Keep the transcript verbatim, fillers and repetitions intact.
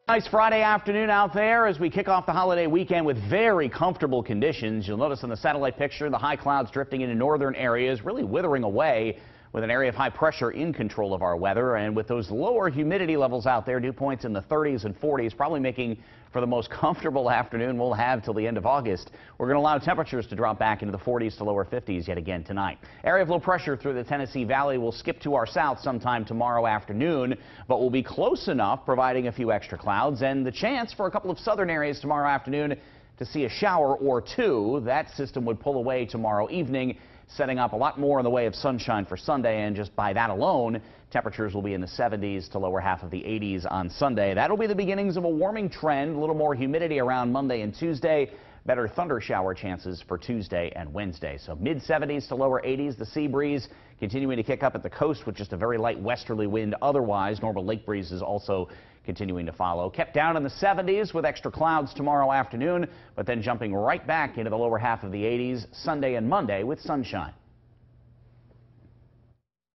Nice Friday afternoon out there as we kick off the holiday weekend with very comfortable conditions. You'll notice in the satellite picture the high clouds drifting into northern areas, really withering away with an area of high pressure in control of our weather. And with those lower humidity levels out there, dew points in the thirties and forties, probably making for the most comfortable afternoon we'll have till the end of August. We're going to allow temperatures to drop back into the forties to lower fifties yet again tonight. Area of low pressure through the Tennessee Valley will skip to our south sometime tomorrow afternoon, but will be close enough, providing a few extra clouds and the chance for a couple of southern areas tomorrow afternoon to see a shower or two. That system would pull away tomorrow evening, setting up a lot more in the way of sunshine for Sunday, and just by that alone, temperatures will be in the seventies to lower half of the eighties on Sunday. That'll be the beginnings of a warming trend, a little more humidity around Monday and Tuesday, better thunder shower chances for Tuesday and Wednesday. So mid seventies to lower eighties, the sea breeze continuing to kick up at the coast with just a very light westerly wind. Otherwise, normal lake breezes also continuing to follow. Kept down in the seventies with extra clouds tomorrow afternoon, but then jumping right back into the lower half of the eighties Sunday and Monday with sunshine.